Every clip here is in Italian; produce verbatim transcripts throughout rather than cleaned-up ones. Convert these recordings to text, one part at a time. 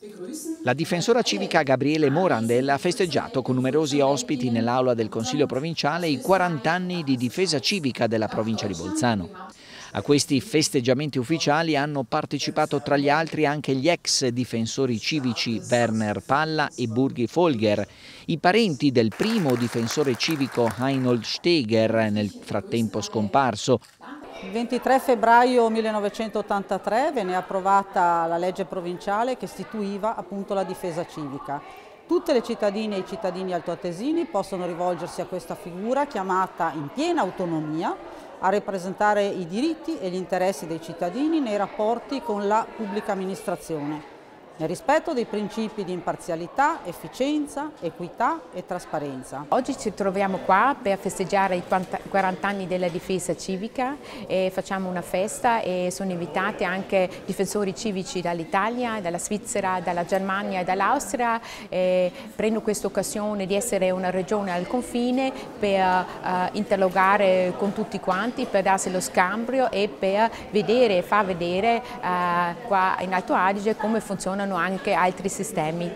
La difensora civica Gabriele Morandel ha festeggiato con numerosi ospiti nell'aula del Consiglio provinciale i quaranta anni di difesa civica della provincia di Bolzano. A questi festeggiamenti ufficiali hanno partecipato tra gli altri anche gli ex difensori civici Werner Palla e Burgi Folger, i parenti del primo difensore civico Heinold Steger, nel frattempo scomparso. Il ventitré febbraio millenovecentottantatré venne approvata la legge provinciale che istituiva appunto la difesa civica. Tutte le cittadine e i cittadini altoatesini possono rivolgersi a questa figura chiamata in piena autonomia a rappresentare i diritti e gli interessi dei cittadini nei rapporti con la pubblica amministrazione, nel rispetto dei principi di imparzialità, efficienza, equità e trasparenza. Oggi ci troviamo qua per festeggiare i quaranta anni della difesa civica e facciamo una festa e sono invitati anche difensori civici dall'Italia, dalla Svizzera, dalla Germania e dall'Austria. Prendo questa occasione di essere una regione al confine per uh, interlogare con tutti quanti, per darsi lo scambio e per vedere, far vedere uh, qua in Alto Adige come funzionano anche altri sistemi.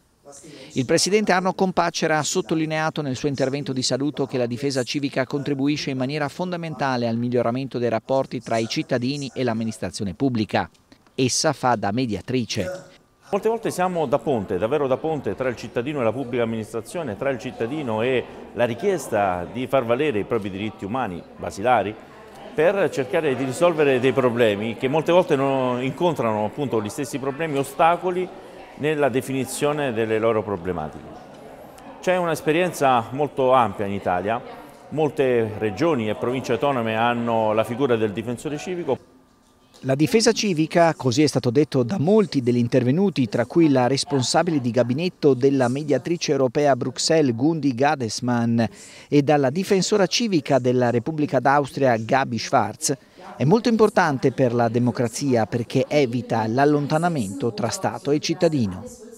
Il presidente Arno Compacera ha sottolineato nel suo intervento di saluto che la difesa civica contribuisce in maniera fondamentale al miglioramento dei rapporti tra i cittadini e l'amministrazione pubblica. Essa fa da mediatrice. Molte volte siamo da ponte, davvero da ponte tra il cittadino e la pubblica amministrazione, tra il cittadino e la richiesta di far valere i propri diritti umani basilari, per cercare di risolvere dei problemi che molte volte non incontrano appunto gli stessi problemi, ostacoli nella definizione delle loro problematiche. C'è un'esperienza molto ampia in Italia, molte regioni e province autonome hanno la figura del difensore civico. La difesa civica, così è stato detto da molti degli intervenuti, tra cui la responsabile di gabinetto della mediatrice europea a Bruxelles Gundi Gadesmann e dalla difensora civica della Repubblica d'Austria Gabi Schwarz, è molto importante per la democrazia perché evita l'allontanamento tra Stato e cittadino.